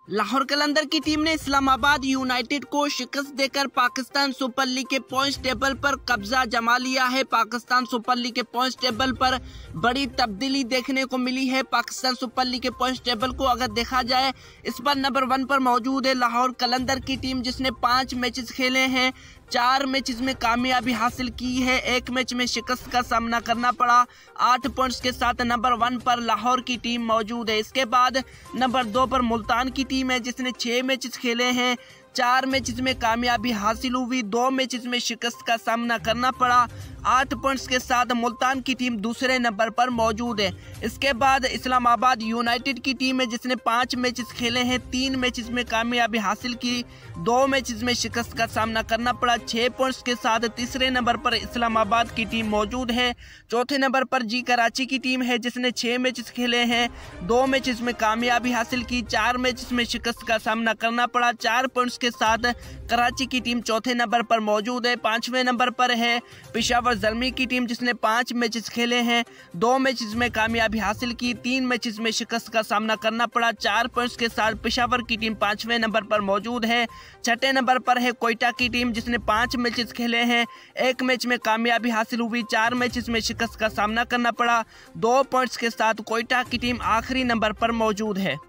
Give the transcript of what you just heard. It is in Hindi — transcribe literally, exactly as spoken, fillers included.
लाहौर कलंदर की टीम ने इस्लामाबाद यूनाइटेड को शिकस्त देकर पाकिस्तान सुपर लीग के पॉइंट्स टेबल पर कब्जा जमा लिया है। पाकिस्तान सुपर लीग के पॉइंट्स टेबल पर बड़ी तब्दीली देखने को मिली है। पाकिस्तान सुपर लीग के पॉइंट्स टेबल को अगर देखा जाए, इस पर नंबर वन पर मौजूद है लाहौर कलंदर की टीम, जिसने पाँच मैचेस खेले हैं, चार मैचेस में कामयाबी हासिल की है, एक मैच में शिकस्त का सामना करना पड़ा। आठ पॉइंट्स के साथ नंबर वन पर लाहौर की टीम मौजूद है। इसके बाद नंबर दो पर मुल्तान की टीम है, जिसने छः मैचेस खेले हैं, चार मैचेस में कामयाबी हासिल हुई, दो मैचेस में शिकस्त का सामना करना पड़ा। आठ पॉइंट्स के साथ मुल्तान की टीम दूसरे नंबर पर मौजूद है। इसके बाद इस्लामाबाद यूनाइटेड की टीम है, जिसने पाँच मैचेस खेले हैं, तीन मैचेस में कामयाबी हासिल की, दो मैचेस में शिकस्त का सामना करना पड़ा। छः पॉइंट्स के साथ तीसरे नंबर पर इस्लामाबाद की टीम मौजूद है। चौथे नंबर पर जी कराची की टीम है, जिसने छः मैचेस खेले हैं, दो मैचेस में कामयाबी हासिल की, चार मैचेस में शिकस्त का सामना करना पड़ा। चार पॉइंट्स के साथ कराची की टीम चौथे नंबर पर मौजूद है। पांचवें नंबर पर है पेशावर ज़ल्मी की टीम, जिसने पांच मैचेस खेले हैं, दो मैचेस में कामयाबी हासिल की, तीन मैचेस में शिकस्त का सामना करना पड़ा। चार पॉइंट्स के साथ पेशावर की टीम पांचवें नंबर पर मौजूद है। छठे नंबर पर है कोयटा की टीम, जिसने पांच मैचेस खेले हैं, एक मैच में कामयाबी हासिल हुई, चार मैचेस में शिकस्त का सामना करना पड़ा। दो पॉइंट्स के साथ कोयटा की टीम आखिरी नंबर पर मौजूद है।